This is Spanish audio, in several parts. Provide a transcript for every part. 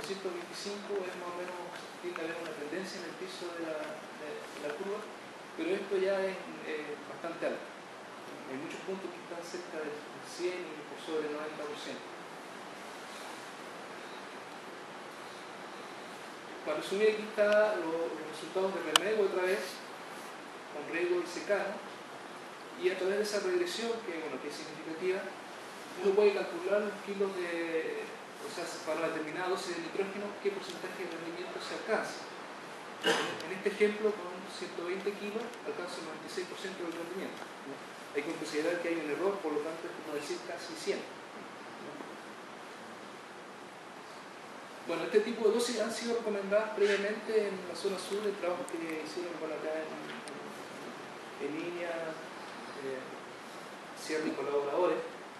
325 es más o menos, tiende a haber una tendencia en el piso de la curva, pero esto ya es bastante alto. Hay muchos puntos que están cerca del 100 y por sobre el 90%. Para resumir, aquí están los resultados de Remego otra vez, con Rego y Secano, y a través de esa regresión, que es significativa, uno puede calcular los kilos o sea, para determinada dosis de nitrógeno, qué porcentaje de rendimiento se alcanza. En este ejemplo, con 120 kilos, alcanza el 96% del rendimiento. Hay que considerar que hay un error, por lo tanto, es como decir casi 100. Bueno, este tipo de dosis han sido recomendadas previamente en la zona sur del trabajo que hicieron acá en línea, Sierra y colaboradores,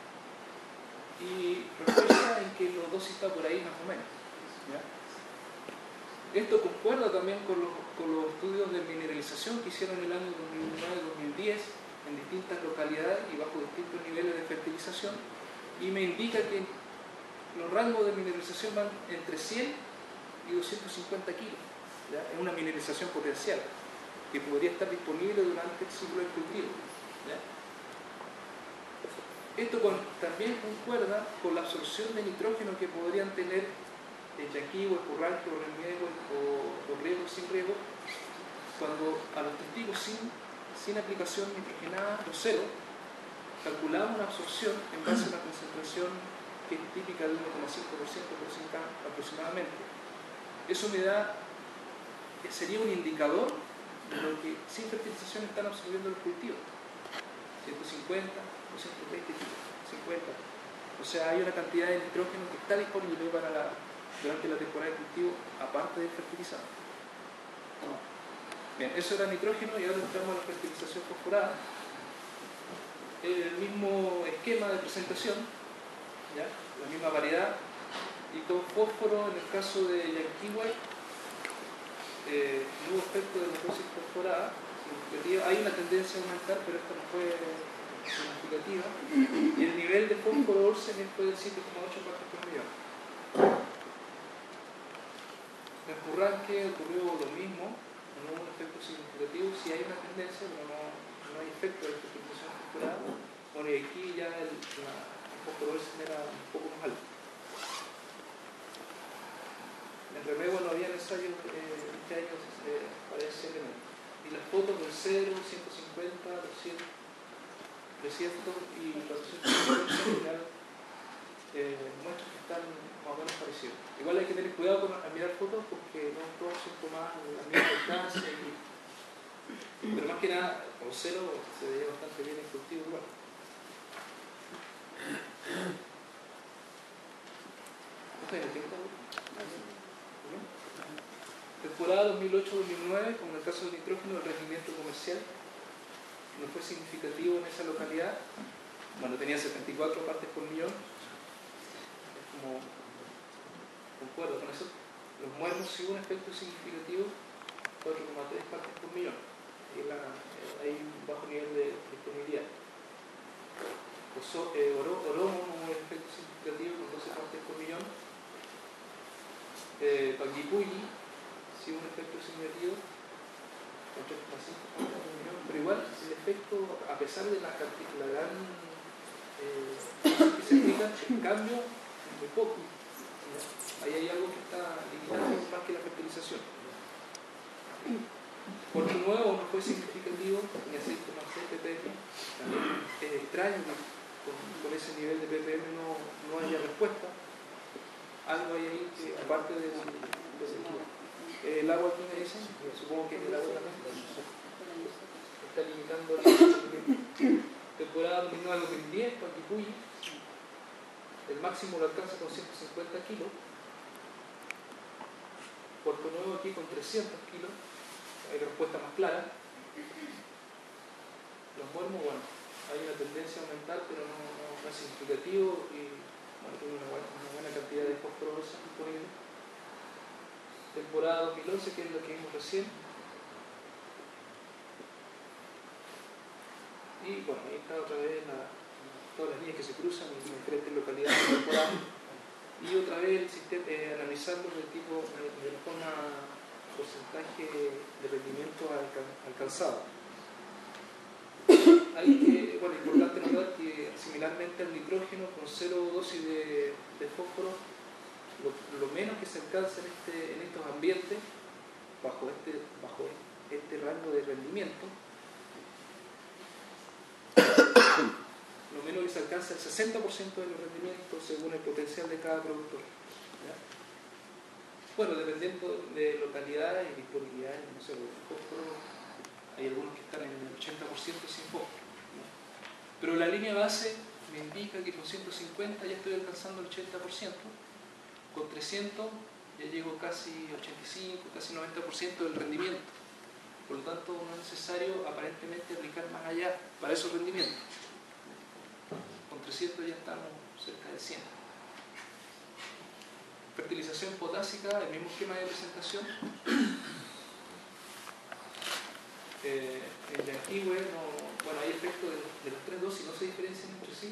y refuerza en que la dosis está por ahí más o menos. ¿Ya? Esto concuerda también con los estudios de mineralización que hicieron en el año 2009-2010 en distintas localidades y bajo distintos niveles de fertilización, y me indica que los rangos de mineralización van entre 100 y 250 kilos. ¿Ya? Es una mineralización potencial que podría estar disponible durante el ciclo del cultivo. ¿Ya? Esto también concuerda con la absorción de nitrógeno que podrían tener el yaquí o el curranque o el remego o riego sin riego, cuando a los testigos sin aplicación nitrogenada o cero calculamos una absorción en base a una concentración que es típica de 1,5% por 100 aproximadamente. Eso sería un indicador de lo que sin fertilización están absorbiendo los cultivos. 150 o 120 kilos, 50. O sea, hay una cantidad de nitrógeno que está disponible durante la temporada de cultivo, aparte del fertilizante. Bien, eso era nitrógeno, y ahora entramos a la fertilización fosforada. El mismo esquema de presentación, ¿ya? La misma variedad, y con fósforo en el caso de Yankee White, no hubo efecto de la dosis fosforada. Hay una tendencia a aumentar, pero esta no fue significativa, y el nivel de fósforo Olsen fue de 7,8 partes por millón. En el curranque ocurrió lo mismo, no hubo un efecto significativo, sí hay una tendencia, pero no hay efecto de la fertilización fosforada. Bueno, y aquí ya el fósforo Olsen era un poco más alto. En Remego no había ensayos este año para ese elemento. Y las fotos del 0, 150, 200, 300 y 450 en general muestran que están más o menos parecidos. Igual hay que tener cuidado al mirar fotos, porque no todos son tomadas a la misma distancia, pero más que nada con 0 se veía bastante bien el cultivo igual. Temporada 2008-2009, como en el caso del nitrógeno, el rendimiento comercial no fue significativo en esa localidad. Bueno, tenía 74 partes por millón. Es como, concuerdo con eso. Los muermos sí hubo un efecto significativo, 4,3 partes por millón. Hay un bajo nivel de disponibilidad. Oromo no hubo un efecto significativo con 12 partes por millón. Panguipulli sí hubo un efecto significativo con 3,5 partes por millón, pero igual el efecto, a pesar de la gran que se aplica, el cambio es muy poco. ¿Ya? Ahí hay algo que está limitando más que la fertilización. Puerto Nuevo no fue significativo, ni aceite más ppm. También es extraño que con ese nivel de ppm no haya respuesta. Algo hay ahí que, aparte de el agua que me dicen, supongo que el agua también está limitando la temporada 2009-2010, Panguipulli, el máximo lo alcanza con 150 kilos. Puerto Nuevo aquí con 300 kilos, hay respuesta más clara. Los muermos, bueno, hay una tendencia a aumentar, pero no es significativo, y bueno, tiene una buena cantidad de fósforo disponible. Temporada 2011, que es lo que vimos recién. Y bueno, ahí está otra vez todas las líneas que se cruzan en diferentes localidades de temporada. Y otra vez el sistema, analizarlo de la forma porcentaje de rendimiento alcanzado. Hay bueno, importante notar que similarmente al nitrógeno, con cero dosis de fósforo, lo menos que se alcanza en estos ambientes, bajo este rango de rendimiento, lo menos que se alcanza el 60% de los rendimientos según el potencial de cada productor. ¿Ya? Bueno, dependiendo de localidad y disponibilidad, no sé, el fósforo, hay algunos que están en el 80% sin fósforo. ¿No? Pero la línea base me indica que con 150 ya estoy alcanzando el 80%, con 300 ya llego casi 85, casi 90% del rendimiento. Por lo tanto, no es necesario aparentemente aplicar más allá para esos rendimientos. Con 300 ya estamos cerca de 100. Fertilización potásica, el mismo esquema de presentación. En Yanquihue, bueno, hay efectos de las tres dosis, no se diferencian entre sí.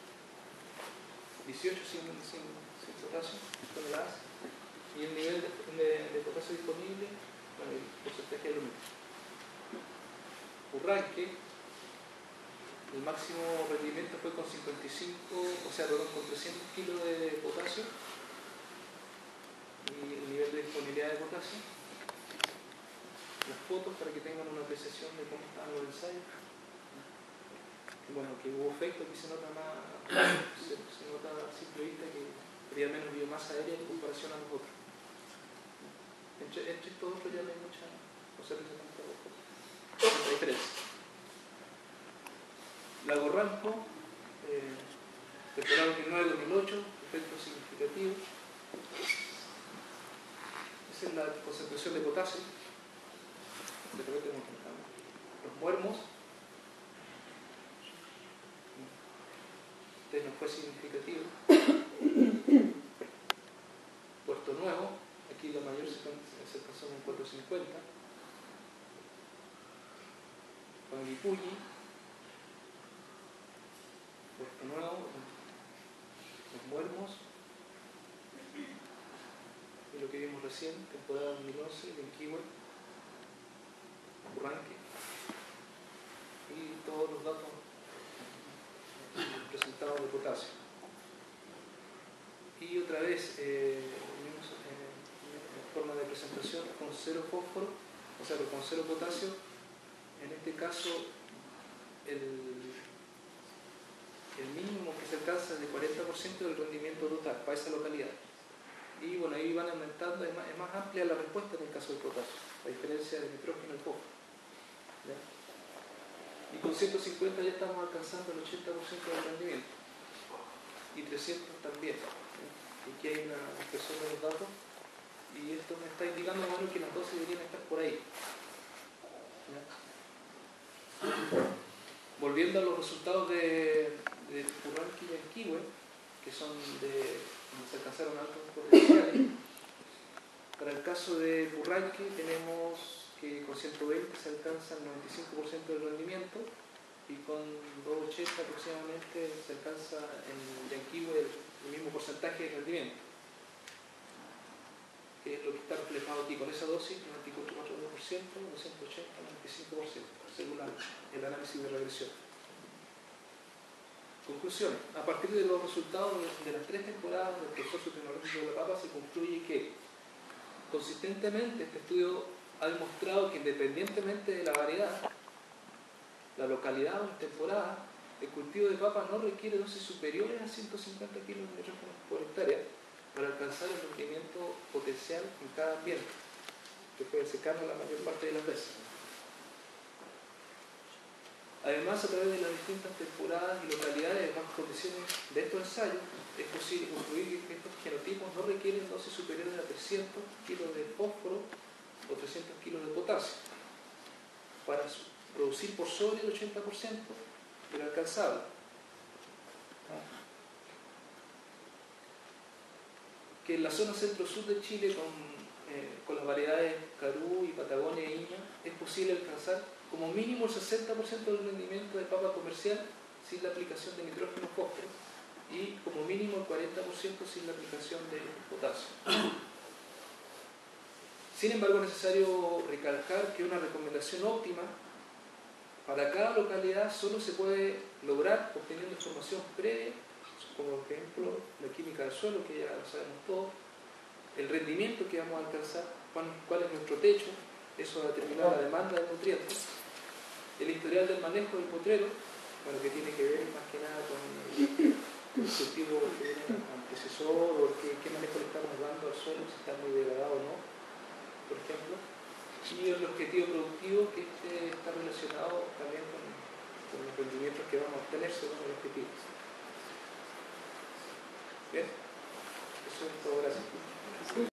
18 sin potasio, toneladas. Y el nivel de potasio disponible, bueno, el porcentaje es lo mismo. Urranque, el máximo rendimiento fue con 55, o sea, con 300 kilos de potasio. Y el nivel de disponibilidad de potasio. Las fotos para que tengan una apreciación de cómo estaban los ensayos. Bueno, que hubo efecto, aquí se nota se nota a simple vista que había menos biomasa aérea en comparación a los otros. Entre estos otros ya no hay mucha, no se representa tanta diferencia. Lago Ranco, temporada 2009-2008, efecto significativo. Esa es la concentración de potasio. Los muermos, este no fue significativo. Puerto Nuevo, aquí la mayor se alcanzó en 450. Panguipulli, Puerto Nuevo, los muermos, y lo que vimos recién, temporada 2011, Yanquihue, Urranque, y todos los datos presentados de potasio. Y otra vez, forma de presentación con cero fósforo, o sea, con cero potasio. En este caso, el mínimo que se alcanza es de 40% del rendimiento total para esa localidad. Y bueno, ahí van aumentando, es más amplia la respuesta en el caso del potasio, a diferencia del nitrógeno y el fósforo. ¿Ya? Y con 150 ya estamos alcanzando el 80% del rendimiento. Y 300 también. ¿Ya? Aquí hay una expresión de los datos. Y esto me está indicando bueno, que las dosis deberían estar por ahí. ¿Ya? Volviendo a los resultados de Urranque y Yanquihue, que son donde se alcanzaron altos potenciales. Para el caso de Urranque tenemos que con 120 se alcanza el 95% del rendimiento y con 280 aproximadamente se alcanza en Yanquihue el mismo porcentaje de rendimiento, que es lo que está reflejado aquí con esa dosis, 94,2%, 280, 95%, según el análisis de regresión. Conclusiones. A partir de los resultados de las 3 temporadas del proceso tecnológico de la papa se concluye que consistentemente este estudio ha demostrado que independientemente de la variedad, la localidad o la temporada, el cultivo de papas no requiere dosis superiores a 150 kilos de nitrógeno por hectárea para alcanzar el rendimiento potencial en cada ambiente, que puede secarlo la mayor parte de las veces. Además, a través de las distintas temporadas y localidades bajo condiciones de estos ensayos, es posible concluir que estos genotipos no requieren dosis superiores a 300 kilos de fósforo o 300 kilos de potasio para producir por sobre el 80% del alcanzable. Que en la zona centro-sur de Chile, con las variedades Carú y Patagonia e Iña, es posible alcanzar como mínimo el 60% del rendimiento de papa comercial sin la aplicación de nitrógeno fósforo y como mínimo el 40% sin la aplicación de potasio. Sin embargo, es necesario recalcar que una recomendación óptima para cada localidad solo se puede lograr obteniendo información previa, como por ejemplo la química del suelo, que ya lo sabemos todos, el rendimiento que vamos a alcanzar, cuál es nuestro techo, eso va a determinar la demanda de nutrientes, el historial del manejo del potrero, bueno, que tiene que ver más que nada con el cultivo que viene antecesor o qué manejo le estamos dando al suelo, si está muy degradado o no, por ejemplo, y el objetivo productivo que está relacionado también con los rendimientos que vamos a obtener según el objetivo. Bien, eso es todo, gracias.